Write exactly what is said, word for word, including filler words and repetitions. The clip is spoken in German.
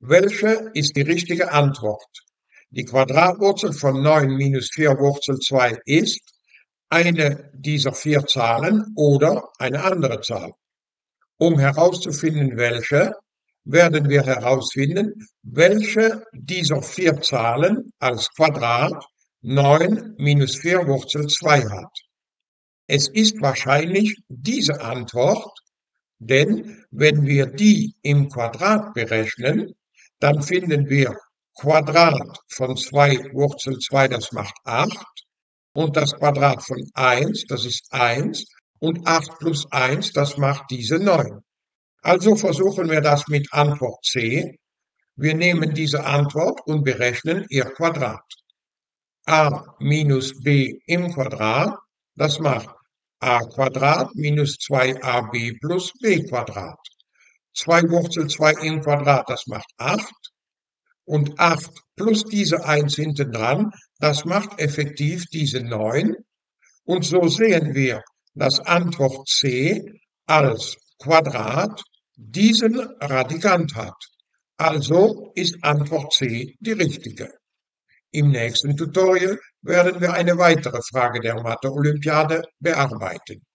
Welche ist die richtige Antwort? Die Quadratwurzel von neun minus vier Wurzel zwei ist eine dieser vier Zahlen oder eine andere Zahl. Um herauszufinden, welche, werden wir herausfinden, welche dieser vier Zahlen als Quadrat neun minus vier Wurzel zwei hat. Es ist wahrscheinlich diese Antwort, denn wenn wir die im Quadrat berechnen, dann finden wir Quadrat von zwei Wurzel zwei, das macht acht, und das Quadrat von eins, das ist eins, und acht plus eins, das macht diese neun. Also versuchen wir das mit Antwort C. Wir nehmen diese Antwort und berechnen ihr Quadrat. A minus b im Quadrat, das macht a Quadrat minus zwei a b plus b Quadrat. zwei Wurzel zwei im Quadrat, das macht acht. Und acht plus diese eins hinten dran, das macht effektiv diese neun. Und so sehen wir, dass Antwort C als Quadrat diesen Radikant hat. Also ist Antwort C die richtige. Im nächsten Tutorial werden wir eine weitere Frage der Mathe-Olympiade bearbeiten.